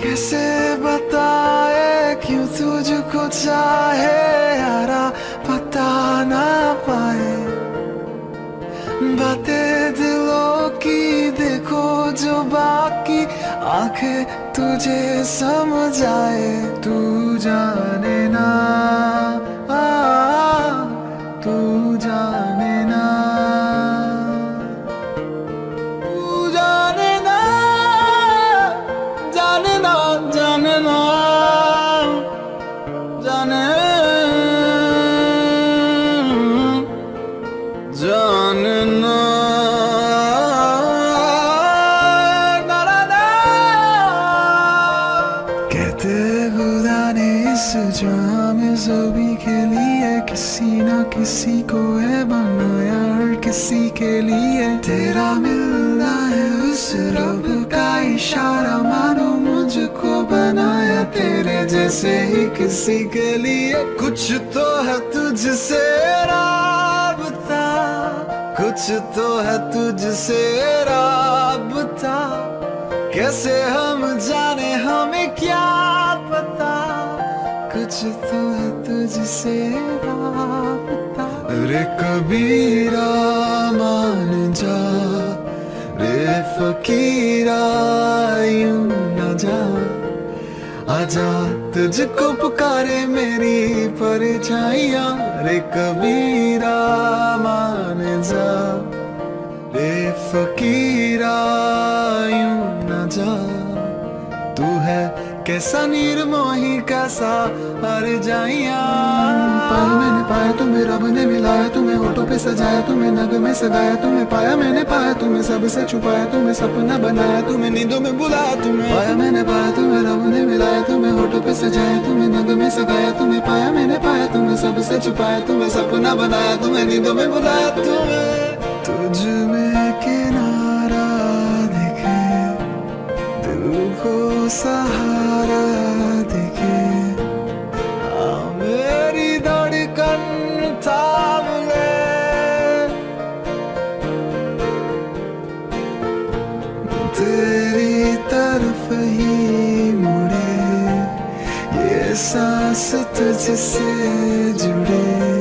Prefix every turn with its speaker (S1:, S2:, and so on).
S1: कैसे बताए क्यों तुझको चाहे यारा, पता ना पाए बातें दिलों की, देखो जो बाकी आंखें तुझे समझ आए। तू जाने ना, तू जाने ना, तू जाने ना, जाने ना, जाने ना, जाने जानना। कहते खुदा ने इस जाम ज़ोबी के लिए किसी ना किसी को है बनाया, और किसी के लिए तेरा मिलना है उस रब का इशारा। मानो मुझको बनाया तेरे जैसे ही किसी के लिए। कुछ तो है तुझसे राबता, कुछ तो है तुझसे राबता, कैसे हम जाने हमें क्या पता। कुछ तो है तुझसे राबता। रे कबीरा मान जा, रे फकीरा यूं न जा, आजा तुझको पुकारे मेरी परछाइयाँ। रे कबीरा मान जा, रे फकीरा यूं न जा, तू है कैसा निर्मोही कैसा हर जाइया। पाया मैंने पाया तुम्हें रब ने मिलाया, तुम्हें होठों पे सजाया, तुम्हें नग में सगाया। तुम्हें पाया मैंने पाया, तुम्हें सबसे छुपाया, तुम्हें सपना बनाया, तुम्हें नींदों में बुलाया। तुम्हें पाया मैंने पाया, तुम्हें रब ने मिलाया, तुम्हें होठों पे सजाया, तुम्हें नग में सगाया। तुम्हें पाया मैंने पाया, तुम्हें सबसे छुपाया, तुम्हें सपना बनाया, तुम्हें नींदों में बुलाया। तुम्हें तुझ में किनारा दिखे, दिल को सहारा दिखे, मेरी धड़कन थाम ले। तेरी तरफ ही मुड़े ये सांस तुझसे जुड़े।